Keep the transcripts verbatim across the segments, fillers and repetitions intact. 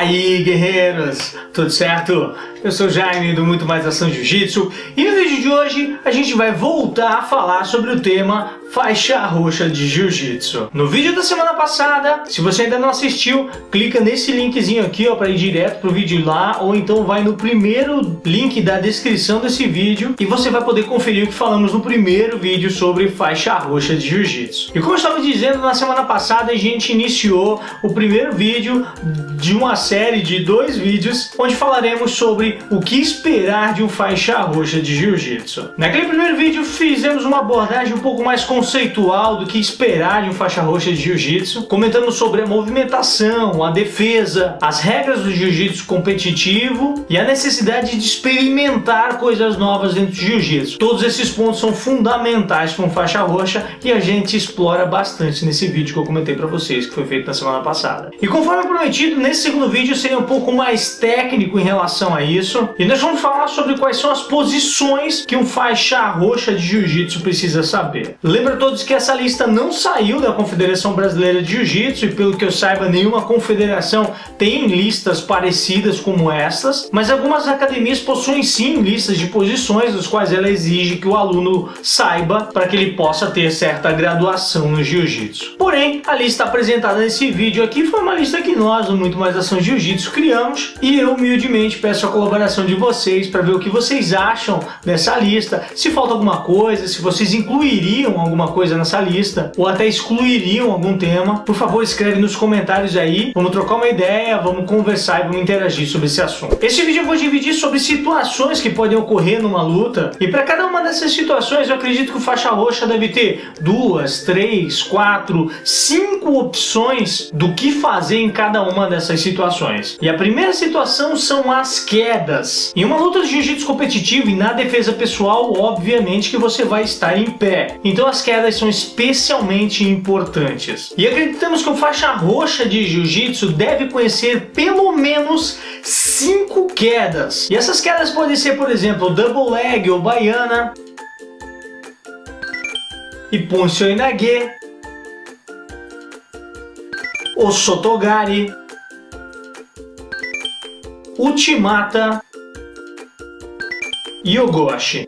aí, guerreiros, tudo certo? Eu sou o Jaime do Muito Mais Ação Jiu-Jitsu e no vídeo de hoje a gente vai voltar a falar sobre o tema faixa roxa de Jiu-Jitsu. No vídeo da semana passada, se você ainda não assistiu, clica nesse linkzinho aqui ó, para ir direto pro vídeo lá, ou então vai no primeiro link da descrição desse vídeo e você vai poder conferir o que falamos no primeiro vídeo sobre faixa roxa de Jiu-Jitsu. E como eu estava dizendo, na semana passada a gente iniciou o primeiro vídeo de uma série de dois vídeos onde falaremos sobre o que esperar de um faixa roxa de Jiu-Jitsu. Naquele primeiro vídeo fizemos uma abordagem um pouco mais conceitual do que esperar de um faixa roxa de Jiu-Jitsu, comentando sobre a movimentação, a defesa, as regras do Jiu-Jitsu competitivo e a necessidade de experimentar coisas novas dentro do Jiu-Jitsu. Todos esses pontos são fundamentais para um faixa roxa e a gente explora bastante nesse vídeo que eu comentei para vocês, que foi feito na semana passada. E conforme prometido, nesse segundo vídeo seria um pouco mais técnico em relação a isso, e nós vamos falar sobre quais são as posições que um faixa roxa de Jiu-Jitsu precisa saber. Lembra a todos que essa lista não saiu da Confederação Brasileira de Jiu-Jitsu e, pelo que eu saiba, nenhuma confederação tem listas parecidas como estas, mas algumas academias possuem sim listas de posições das quais ela exige que o aluno saiba para que ele possa ter certa graduação no Jiu-Jitsu. Porém, a lista apresentada nesse vídeo aqui foi uma lista que nós, do Muito Mais Ação Jiu-Jitsu, criamos e eu humildemente peço a colaboração de vocês para ver o que vocês acham dessa lista, se falta alguma coisa, se vocês incluiriam alguma coisa nessa lista ou até excluiriam algum tema. Por favor, escreve nos comentários aí, vamos trocar uma ideia, vamos conversar e vamos interagir sobre esse assunto. Esse vídeo eu vou dividir sobre situações que podem ocorrer numa luta, e para cada uma dessas situações eu acredito que o faixa roxa deve ter duas, três, quatro, cinco opções do que fazer em cada uma dessas situações. E a primeira situação são as quedas. Em uma luta de jiu-jitsu competitivo e na defesa pessoal, obviamente que você vai estar em pé. Então as quedas são especialmente importantes. E acreditamos que o faixa roxa de jiu-jitsu deve conhecer pelo menos cinco quedas. E essas quedas podem ser, por exemplo, double leg ou baiana, Ippunshi Oinage, Osotogari, Uchimata e Yogoshi.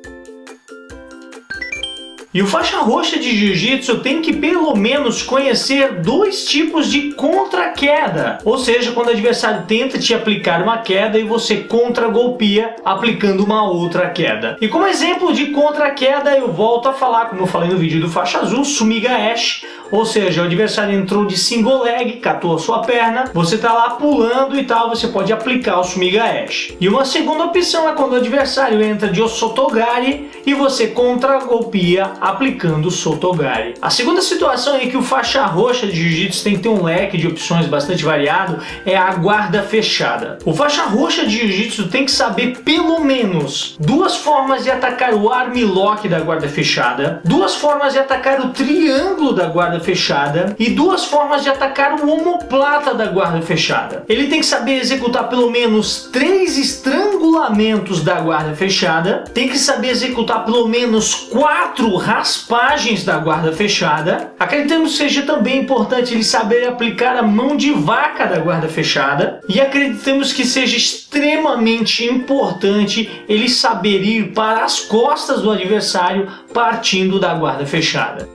E o faixa roxa de Jiu-Jitsu tem que pelo menos conhecer dois tipos de contra-queda, ou seja, quando o adversário tenta te aplicar uma queda e você contra-golpeia aplicando uma outra queda. E como exemplo de contra-queda eu volto a falar, como eu falei no vídeo do faixa azul, Sumigaeshi, ou seja, o adversário entrou de single leg, catou a sua perna, você tá lá pulando e tal, você pode aplicar o Sumigaeshi. E uma segunda opção é quando o adversário entra de Osotogari e você contra-golpeia aplicando o Sotogari. A segunda situação em que o faixa roxa de Jiu-Jitsu tem que ter um leque de opções bastante variado é a guarda fechada. O faixa roxa de Jiu-Jitsu tem que saber pelo menos duas formas de atacar o armlock da guarda fechada, duas formas de atacar o triângulo da guarda fechada e duas formas de atacar o omoplata da guarda fechada. Ele tem que saber executar pelo menos três estrangulamentos da guarda fechada, tem que saber executar pelo menos quatro raspagens da guarda fechada. Acreditamos que seja também importante ele saber aplicar a mão de vaca da guarda fechada, e acreditamos que seja extremamente importante ele saber ir para as costas do adversário partindo da guarda fechada.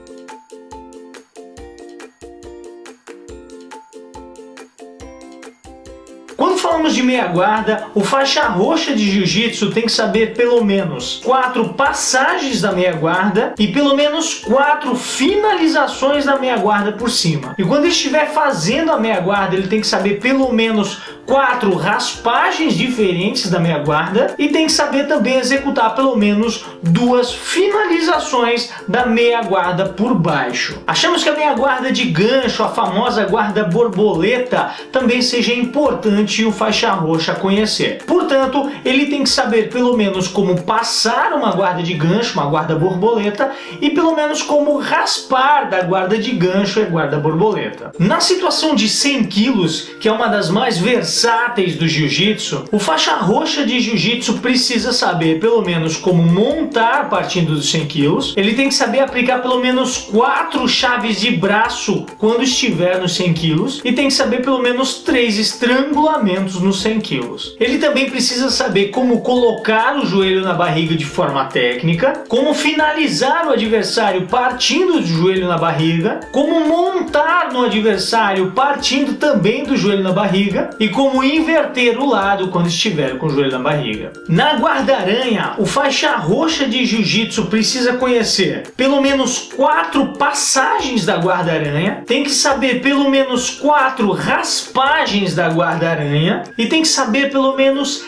Quando falamos de meia guarda, o faixa roxa de Jiu-Jitsu tem que saber pelo menos quatro passagens da meia guarda e pelo menos quatro finalizações da meia guarda por cima. E quando ele estiver fazendo a meia guarda, ele tem que saber pelo menos quatro raspagens diferentes da meia guarda e tem que saber também executar pelo menos duas finalizações da meia guarda por baixo. Achamos que a meia guarda de gancho, a famosa guarda borboleta, também seja importante e o faixa faixa roxa conhecer. Portanto, ele tem que saber pelo menos como passar uma guarda de gancho, uma guarda borboleta, e pelo menos como raspar da guarda de gancho e guarda borboleta. Na situação de cem quilos, que é uma das mais versáteis do jiu-jitsu, o faixa roxa de jiu-jitsu precisa saber pelo menos como montar partindo dos cem quilos, ele tem que saber aplicar pelo menos quatro chaves de braço quando estiver nos cem quilos e tem que saber pelo menos três estrangulamentos nos cem quilos. Ele também precisa saber como colocar o joelho na barriga de forma técnica, como finalizar o adversário partindo do joelho na barriga, como montar no adversário partindo também do joelho na barriga e como inverter o lado quando estiver com o joelho na barriga. Na guarda-aranha, o faixa roxa de jiu-jitsu precisa conhecer pelo menos quatro passagens da guarda-aranha, tem que saber pelo menos quatro raspagens da guarda-aranha e tem que saber pelo menos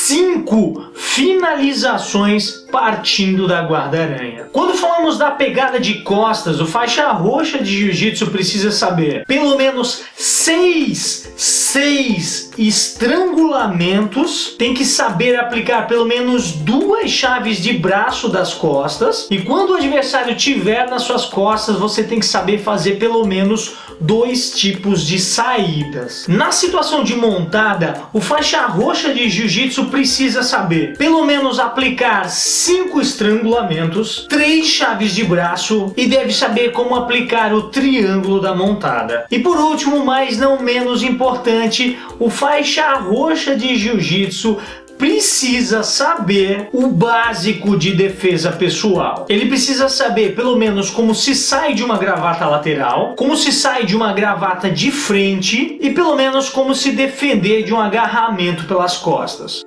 cinco finalizações partindo da guarda-aranha. Quando falamos da pegada de costas, o faixa roxa de jiu-jitsu precisa saber pelo menos seis, seis estrangulamentos, tem que saber aplicar pelo menos duas chaves de braço das costas e quando o adversário tiver nas suas costas, você tem que saber fazer pelo menos dois tipos de saídas. Na situação de montada, o faixa roxa de jiu-jitsu precisa saber pelo menos aplicar cinco estrangulamentos, três chaves de braço e deve saber como aplicar o triângulo da montada. E por último, mas não menos importante, o faixa roxa de jiu-jitsu precisa saber o básico de defesa pessoal. Ele precisa saber pelo menos como se sai de uma gravata lateral, como se sai de uma gravata de frente e pelo menos como se defender de um agarramento pelas costas.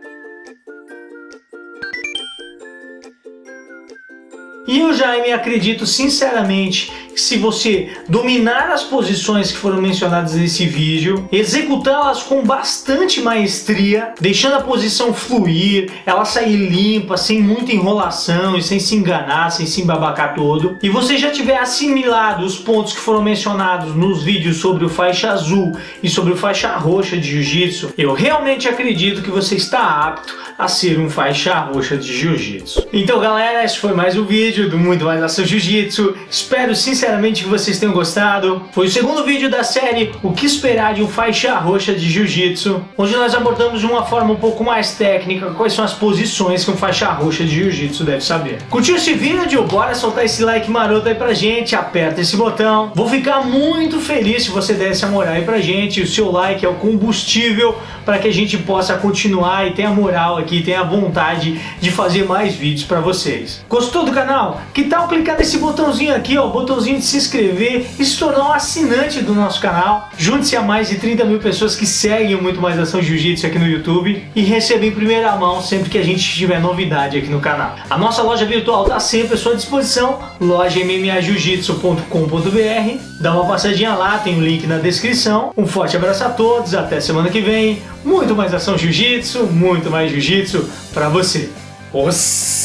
E eu, Jaime, acredito sinceramente que se você dominar as posições que foram mencionadas nesse vídeo, executá-las com bastante maestria, deixando a posição fluir, ela sair limpa, sem muita enrolação e sem se enganar, sem se embabacar todo, e você já tiver assimilado os pontos que foram mencionados nos vídeos sobre o faixa azul e sobre o faixa roxa de jiu-jitsu, eu realmente acredito que você está apto a ser um faixa roxa de jiu-jitsu. Então, galera, esse foi mais um vídeo do Muito Mais Ação Jiu-Jitsu. Espero sinceramente que vocês tenham gostado. Foi o segundo vídeo da série O que esperar de um faixa roxa de jiu-jitsu, onde nós abordamos de uma forma um pouco mais técnica quais são as posições que um faixa roxa de jiu-jitsu deve saber. Curtiu esse vídeo? Bora soltar esse like maroto aí pra gente, aperta esse botão. Vou ficar muito feliz se você der essa moral aí pra gente. O seu like é o combustível para que a gente possa continuar e tenha moral aqui, tenha vontade de fazer mais vídeos para vocês. Gostou do canal? Que tal clicar nesse botãozinho aqui, ó, o botãozinho de se inscrever e se tornar um assinante do nosso canal? Junte-se a mais de trinta mil pessoas que seguem o Muito Mais Ação Jiu-Jitsu aqui no YouTube e receba em primeira mão sempre que a gente tiver novidade aqui no canal. A nossa loja virtual está sempre à sua disposição, loja m m a jiu jitsu ponto com ponto b r. Dá uma passadinha lá, tem o link na descrição. Um forte abraço a todos, até semana que vem. Muito mais ação jiu-jitsu, muito mais jiu-jitsu pra você. Os